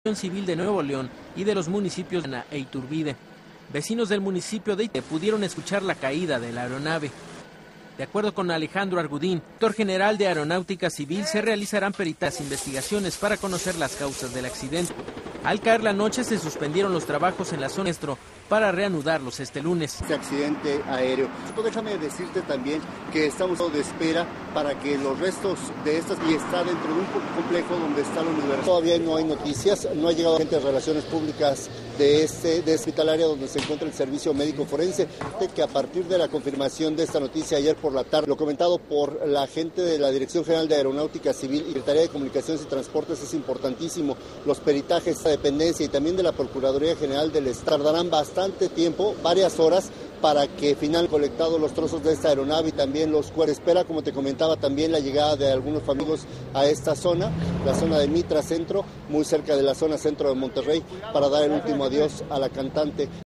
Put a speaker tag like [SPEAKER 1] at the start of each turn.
[SPEAKER 1] Civil de Nuevo León y de los municipios de Ana e Iturbide. Vecinos del municipio de Ite pudieron escuchar la caída de la aeronave. De acuerdo con Alejandro Argudín, director general de Aeronáutica Civil, se realizarán peritajes e investigaciones para conocer las causas del accidente. Al caer la noche se suspendieron los trabajos en la zona para reanudarlos este lunes.
[SPEAKER 2] Este accidente aéreo. Déjame decirte también que estamos de espera para que los restos de estas y está dentro de un complejo donde está la universidad. Todavía no hay noticias, no ha llegado gente de Relaciones Públicas de hospitalaria donde se encuentra el servicio médico forense, que a partir de la confirmación de esta noticia ayer por la tarde, lo comentado por la gente de la Dirección General de Aeronáutica Civil y Secretaría de Comunicaciones y Transportes es importantísimo. Los peritajes de la dependencia y también de la Procuraduría General del Estado tardarán bastante tiempo, varias horas, para que finalmente colectados los trozos de esta aeronave y también los cuerpos. Espera, como te comentaba, también la llegada de algunos amigos a esta zona, la zona de Mitra Centro, muy cerca de la zona centro de Monterrey, para dar el último adiós a la cantante.